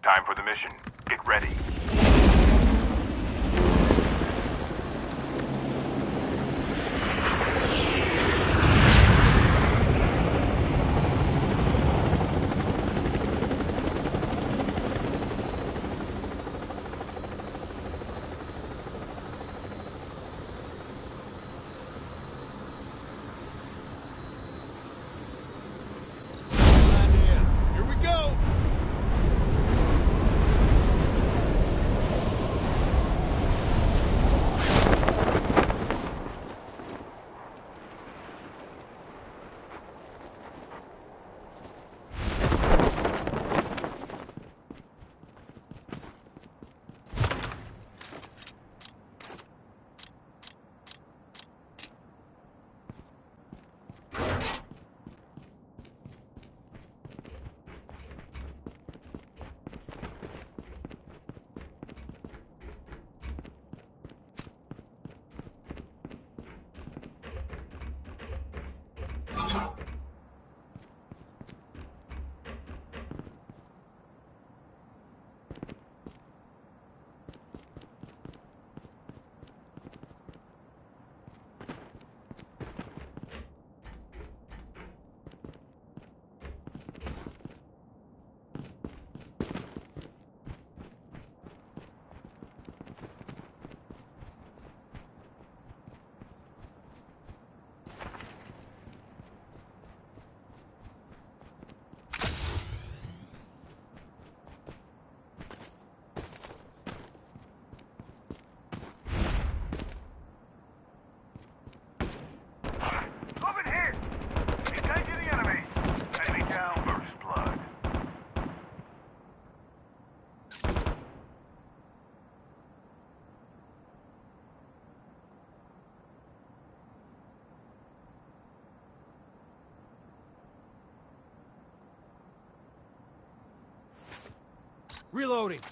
Time for the mission. Get ready. Reloading.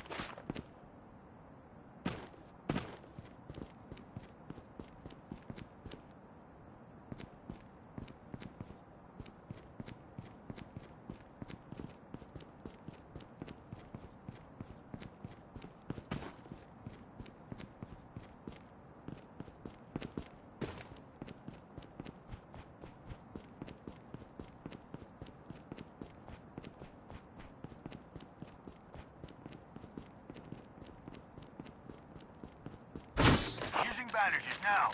Bandages now.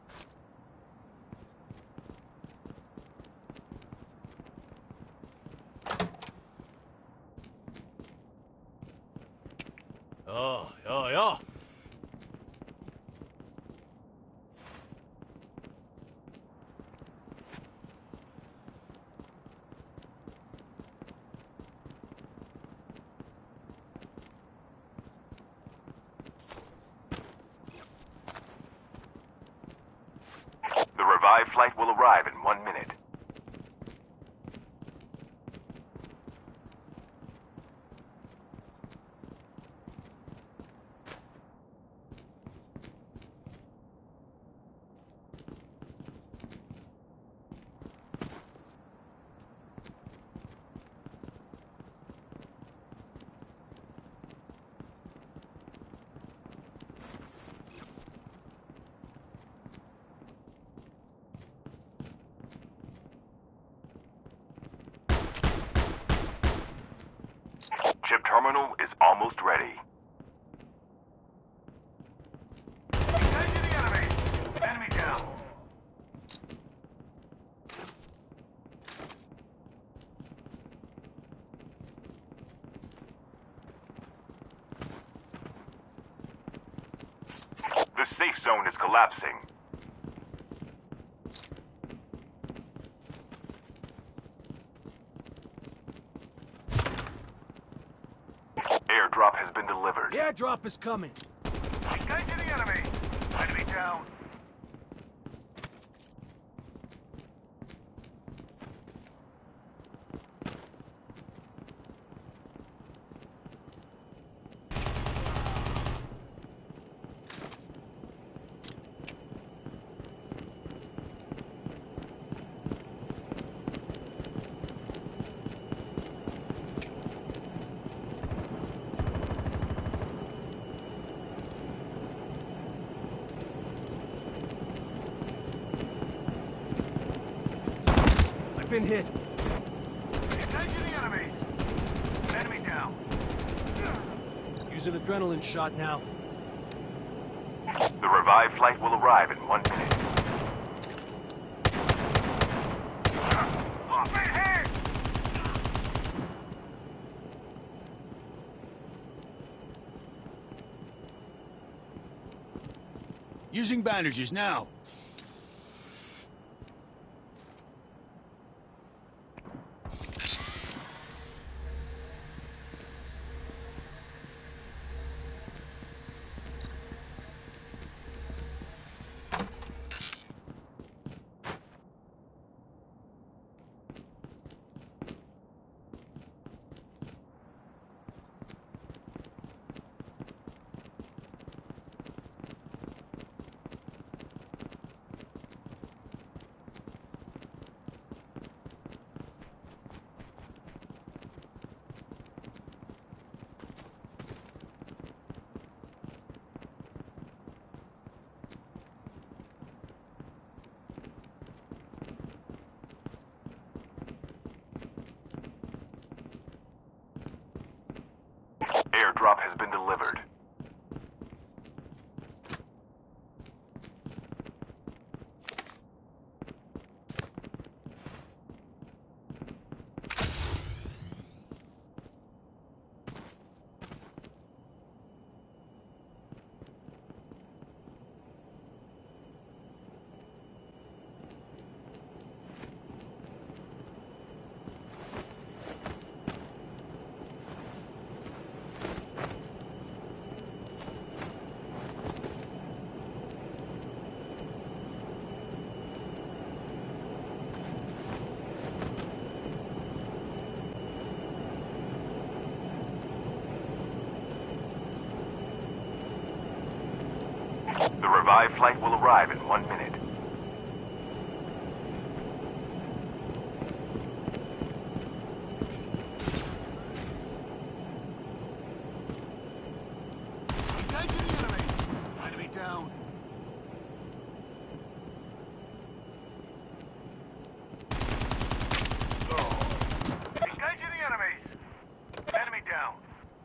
Ja. The revived flight will arrive in 1 minute. Chip terminal is almost ready. Engaging the enemy! Enemy down! The safe zone is collapsing. Airdrop has been delivered. The airdrop is coming. Engaging the enemy! Enemy down! been hit. Engaging the enemies. Enemy down. Use an adrenaline shot now. The revived flight will arrive in 1 minute. Off ahead! Using bandages now. Airdrop has been delivered. The revived flight will arrive in 1 minute. Engaging the enemies. Enemy down. Engaging the enemies. Enemy down.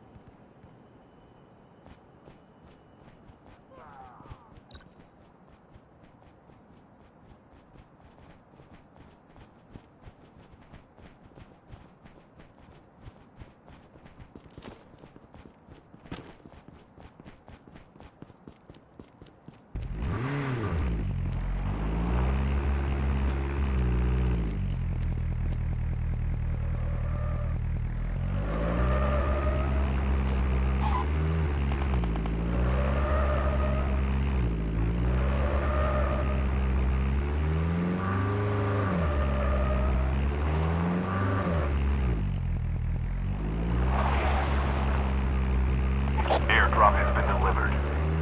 Airdrop has been delivered.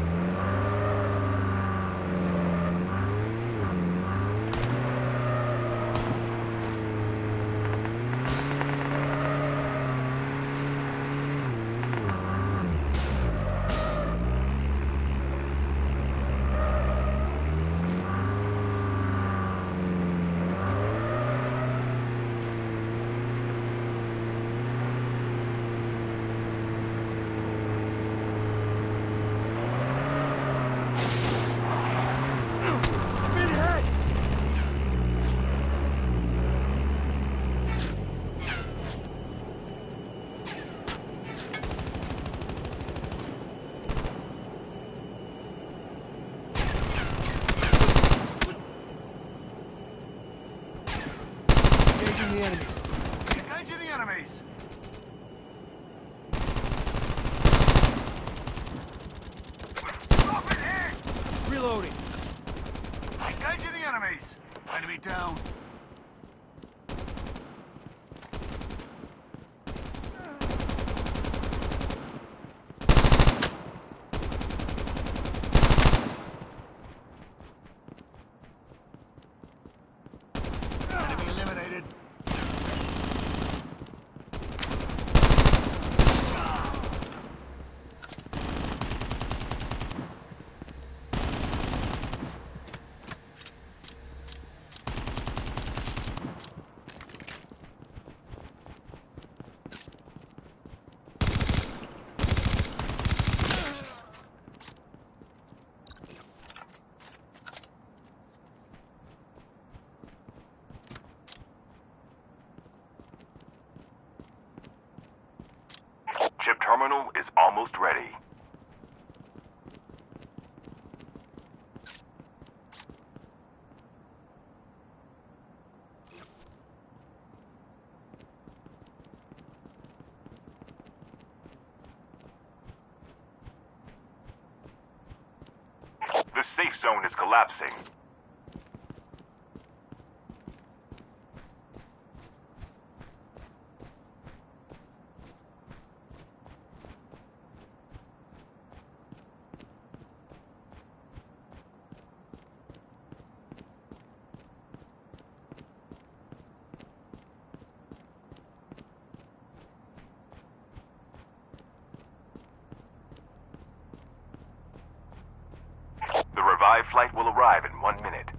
Been hit. Engaging the enemies. Engaging the enemies. Off ahead! Reloading. Engaging the enemies. Enemy down. Enemy eliminated. terminal is almost ready. The safe zone is collapsing. The revived flight will arrive in 1 minute.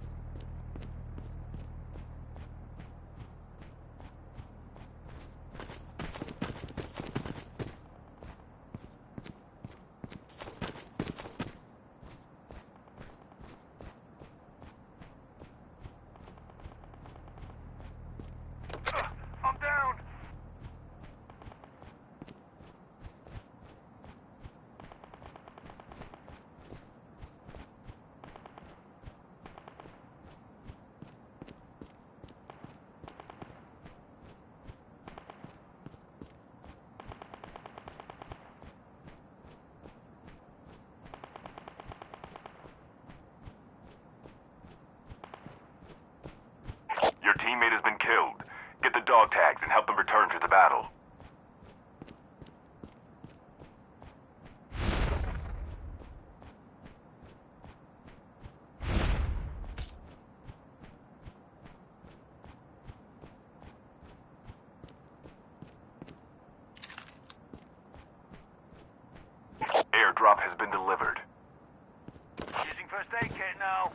I'm down! Your teammate has been killed. Get the dog tags and help them return to the battle. Airdrop has been delivered. Using first aid kit now.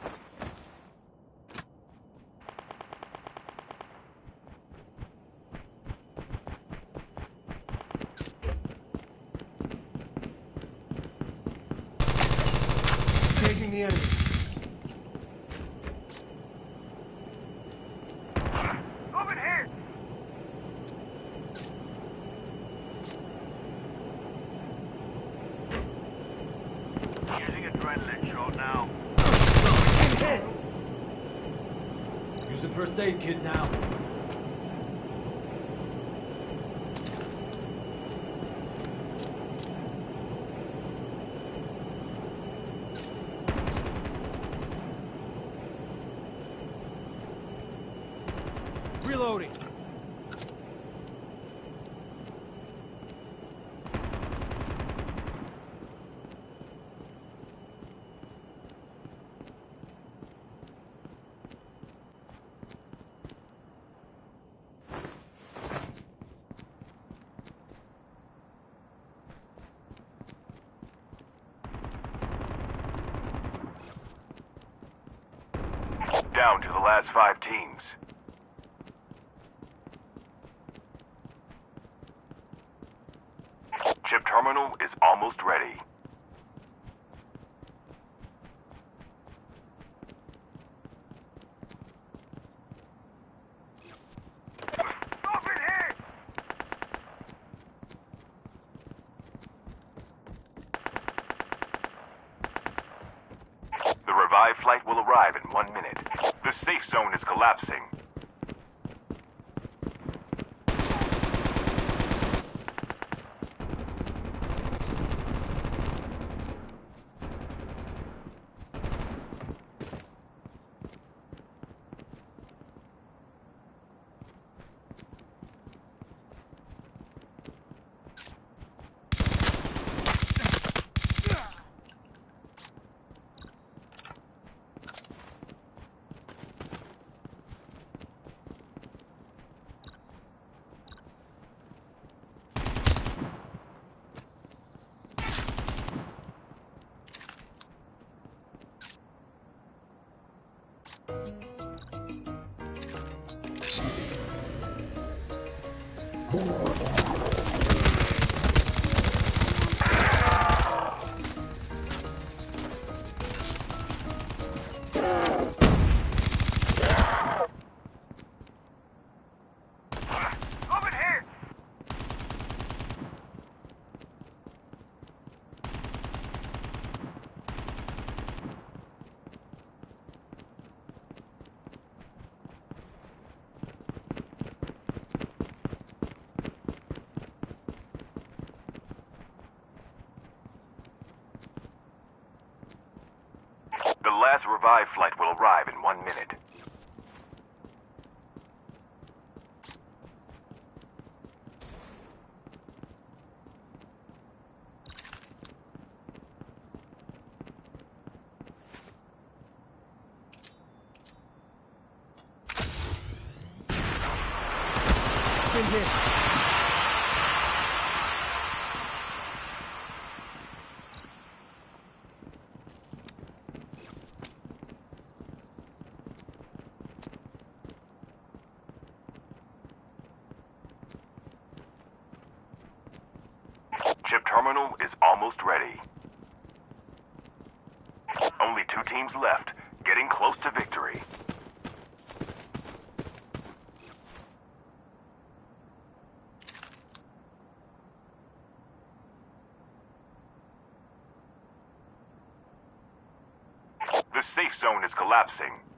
Engaging the enemy. Over here! Using adrenaline shot now. Hit! Using first aid kit now. Reloading. Down to the last 5 teams. Chip terminal is almost ready. Open here! The revived flight will arrive in 1 minute. The safe zone is collapsing. last revive flight will arrive in 1 minute. In here. Chip terminal is almost ready. Only 2 teams left, getting close to victory. The safe zone is collapsing.